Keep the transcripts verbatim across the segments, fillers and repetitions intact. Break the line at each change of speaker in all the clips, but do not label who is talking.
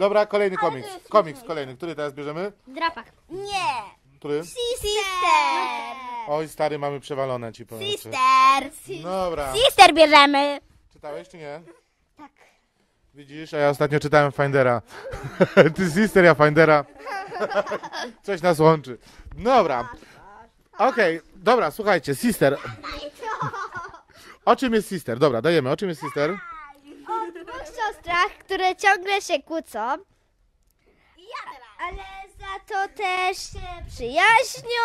Dobra, kolejny komiks. Komiks kolejny. Który teraz bierzemy?
Drapak.
Nie.
Który?
Sister.
Oj, stary, mamy przewalone, ci powiem.
Sister.
Dobra.
Sister bierzemy.
Czytałeś czy nie?
Tak.
Widzisz, a ja ostatnio czytałem Findera. Ty Sister, ja Findera. Coś nas łączy. Dobra. Okej, okay. Dobra, słuchajcie, Sister. O czym jest Sister? Dobra, dajemy. O czym jest Sister?
O dwóch siostrach, które ciągle się kłócą, ale za to też się przyjaźnią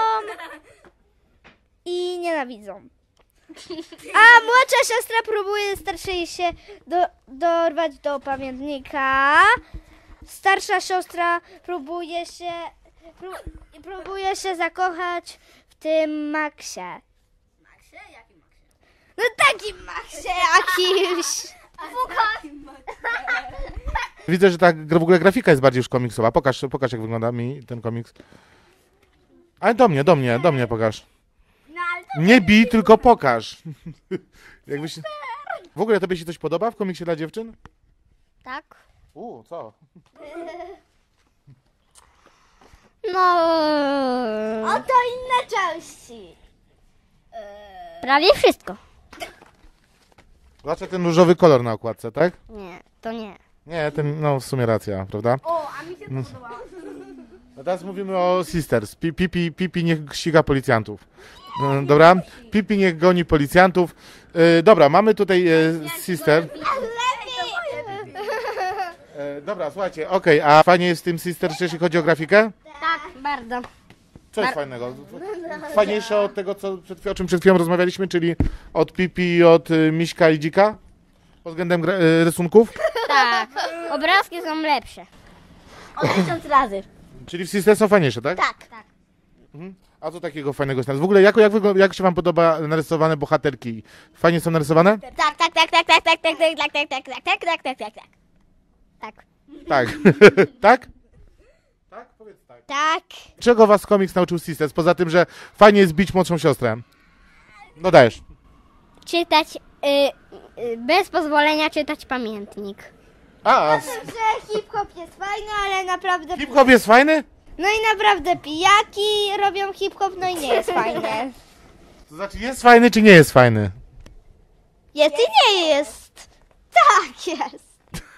i nienawidzą. A młodsza siostra próbuje starszej się do, dorwać do pamiętnika. Starsza siostra próbuje się, pró, próbuje się zakochać w tym Maxie.
Maxie? Jakim Maxie?
No takim Maxie jakimś.
Widzę, że ta w ogóle grafika jest bardziej już komiksowa. Pokaż, pokaż jak wygląda mi ten komiks. Ale do mnie, do mnie, do mnie pokaż. Nie bij, tylko pokaż. Jakbyś... W ogóle tobie się coś podoba w komiksie dla dziewczyn?
Tak.
U, co?
No. Oto inne części. Prawie wszystko.
Znaczy ten różowy kolor na okładce, tak?
Nie, to nie.
Nie, ten, no w sumie racja, prawda?
O, a mi się to podobało.
A teraz mówimy o Sisters. Pi- Pipi, Pipi niech ściga policjantów. No, dobra? Pipi niech goni policjantów. E, dobra, mamy tutaj e, Sister. E, dobra, słuchajcie, okej, okay, a fajnie jest w tym Sisters, jeśli chodzi o grafikę?
Tak, bardzo.
Co jest fajnego? Fajniejsze od tego, co przed, o czym przed chwilą rozmawialiśmy, czyli od Pipi i od y, Miśka i Dzika? Pod względem gra, y, rysunków?
Tak, obrazki są lepsze.
O tysiąc razy.
Czyli w Sisters są fajniejsze, tak?
Tak. Tak.
Mhm. A co takiego fajnego jest? W ogóle jak, jak, wygl- jak się wam podoba narysowane bohaterki? Fajnie są narysowane?
Tak, tak, tak, tak, tak, tak, tak, tak, tak, tak, tak, tak, tak, tak, tak, tak, tak.
Tak.
Tak. Tak? Tak? Powiedz tak.
Tak.
Czego was komiks nauczył Sisters? Poza tym, że fajnie jest bić młodszą siostrę. No dajesz.
Czytać, y, y, bez pozwolenia czytać pamiętnik.
A, a
Że hip-hop jest fajny, ale naprawdę...
hip-hop jest fajny?
No i naprawdę pijaki robią hip-hop, no i nie jest fajne.
To znaczy jest fajny, czy nie jest fajny?
Jest i nie jest. Tak jest.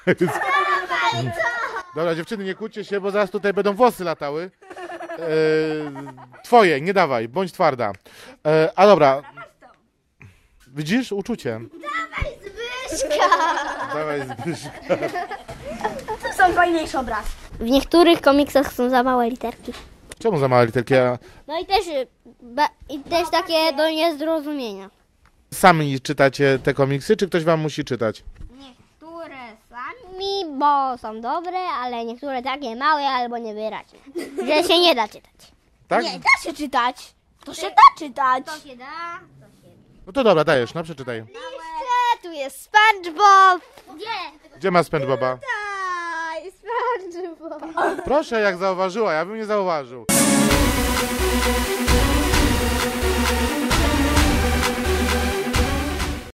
Dobra, dziewczyny, nie kłóćcie się, bo zaraz tutaj będą włosy latały. E, twoje, nie dawaj, bądź twarda. E, a dobra. Widzisz? Uczucie.
Dawaj Zbyszka.
Dawaj, Zbyszka.
To są fajniejsze obrazki.
W niektórych komiksach są za małe literki.
Czemu za małe literki? A
No i też, y, ba, i też takie do niezrozumienia.
sami czytacie te komiksy, czy ktoś wam musi czytać?
Niektóre sami, bo są dobre, ale niektóre takie małe albo niewyraźne, że się nie da czytać.
Tak?
Nie, da się czytać. To się da czytać.
To się da.
No to dobra, dajesz, no przeczytaj.
Liście, tu jest SpongeBob. Gdzie?
Gdzie ma SpongeBoba?
Daj, SpongeBob.
Proszę, jak zauważyła, ja bym nie zauważył.